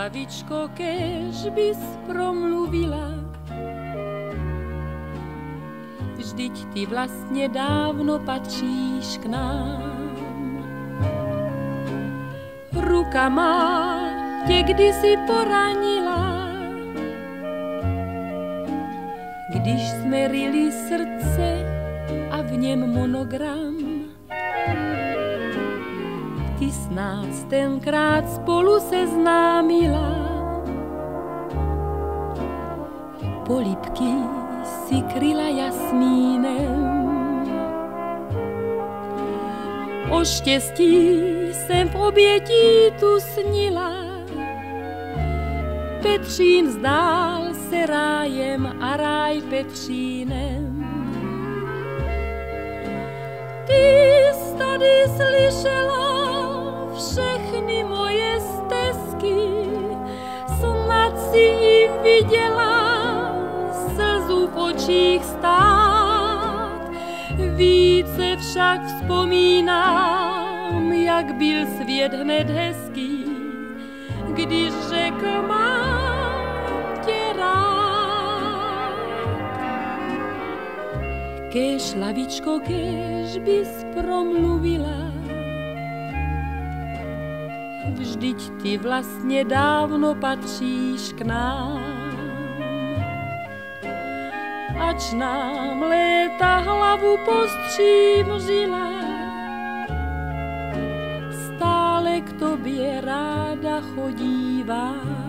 lavičko, kež bys promluvila. Vždyť ty vlastne dávno patříš k nám. Ruka má tě kdysi poranila, když jsme ryli srdce a v něm monogram. Ty s nás tenkrát spolu seznámila, polibky si kryla jasmínem. O štěstí jsem v obětí tu snila, Petřín zdál se rájem a ráj Petřínem. Ty jsi tady slyšela všechny moje stezky, snad si i viděla slzu v očích stát. Více však vzpomínám, jak byl svět hned hezký, když řekl mám tě rád. Kéž lavičko, kéž bys promluvila, vždyť ty vlastně dávno patříš k nám. Ač nám léta hlavu postřímřila, stále k tobě ráda chodívám.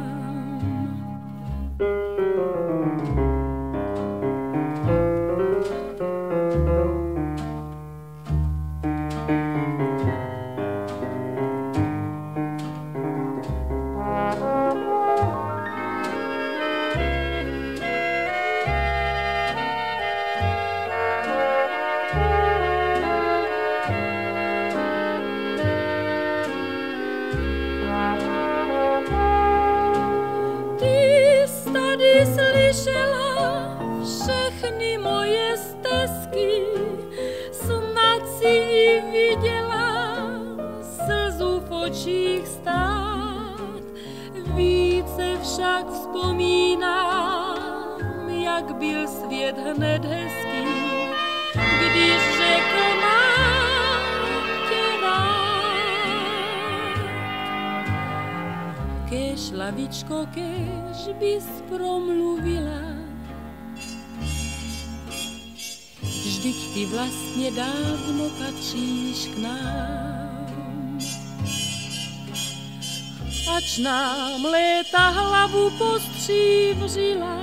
Slyšela všechny moje stezky, snad si i viděla slzu v očích stát. Více však vzpomínám, jak byl svět hned hezký, když řekl mám tě rád. Kéž lavičko, kéž bys promluvila, vždyť ty vlastně dávno patříš k nám. Ač nám léta hlavu postřímřila,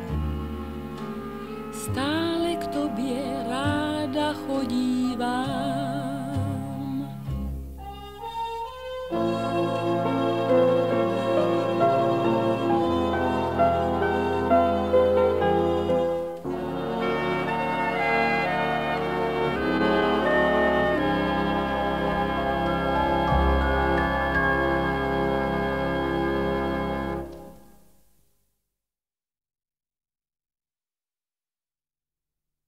stále k tobě ráda chodívám.